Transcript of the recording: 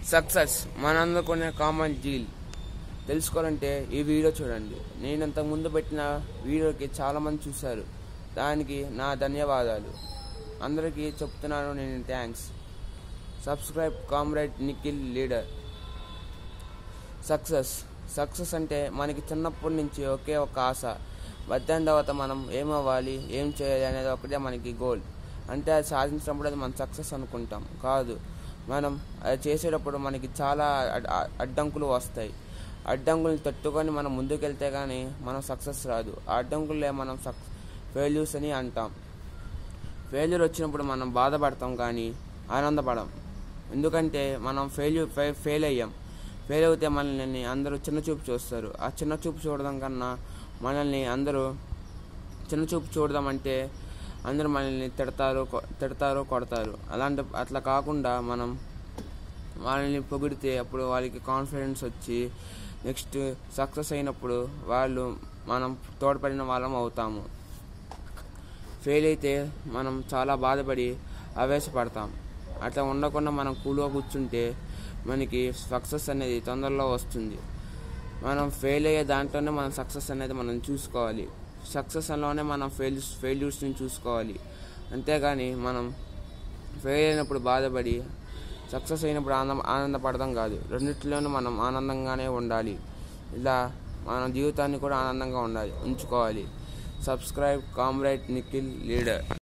Success మనందుకునే common zeal తెలుసుకోవాలంటే ఈ video చూడండి. నేను ఇంతకు ముందు పెట్టిన వీడియోకి చాలామంది చూశారు, దానికి నా ధన్యవాదాలు. అందరికీ చెప్తున్నాను నేను thanks. Subscribe comrade Nikhil.A. Success అంటే మనకి చిన్నప్పటి నుంచి ఒకే ఒక ఆశ. మధ్యాహ్నం తర్వాత మనం ఏమవ్వాలి, ఏం చేయాలి అనేది ఒకటే మనకి గోల్. అంటే అది సాధించినప్పుడు అది మనం సక్సెస్ అనుకుంటాం. కాదు, మనం అది చేసేటప్పుడు మనకి చాలా అడ్డంకులు వస్తాయి. అడ్డంకులను తట్టుకొని మనం ముందుకెళ్తే కానీ మనం సక్సెస్ రాదు. ఆ అడ్డంకులే మనం ఫెయిల్యూర్స్ అని అంటాం. ఫెయిల్యూర్ వచ్చినప్పుడు మనం బాధపడతాం కానీ ఆనందపడం. ఎందుకంటే మనం ఫెయిల్ అయ్యాం. ఫెయిల్ అవుతే మనల్ని అందరూ చిన్నచూపు చూస్తారు. ఆ చిన్నచూపు చూడడం కన్నా మనల్ని అందరూ చిన్నచూపు చూడడం అంటే అందరూ మనల్ని తిడతారు, కొడతారు. అట్లా కాకుండా మనం వాళ్ళని పొగిడితే అప్పుడు వాళ్ళకి కాన్ఫిడెన్స్ వచ్చి నెక్స్ట్ సక్సెస్ అయినప్పుడు మనం తోడ్పడిన వాళ్ళం అవుతాము. ఫెయిల్ అయితే మనం చాలా బాధపడి ఆవేశపడతాం. అట్లా ఉండకుండా మనం కూల్గా కూర్చుంటే మనకి సక్సెస్ అనేది తొందరలో వస్తుంది. మనం ఫెయిల్ అయ్యే దాంట్లోనే మనం సక్సెస్ అనేది మనం చూసుకోవాలి. సక్సెస్లోనే మనం ఫెయిల్యూర్స్ని చూసుకోవాలి. అంతేగాని మనం ఫెయిల్ అయినప్పుడు బాధపడి సక్సెస్ అయినప్పుడు ఆనందపడడం కాదు. రెండిట్లోనూ మనం ఆనందంగానే ఉండాలి. ఇలా మన జీవితాన్ని కూడా ఆనందంగా ఉంచుకోవాలి. Subscribe comrade Nikhil.A.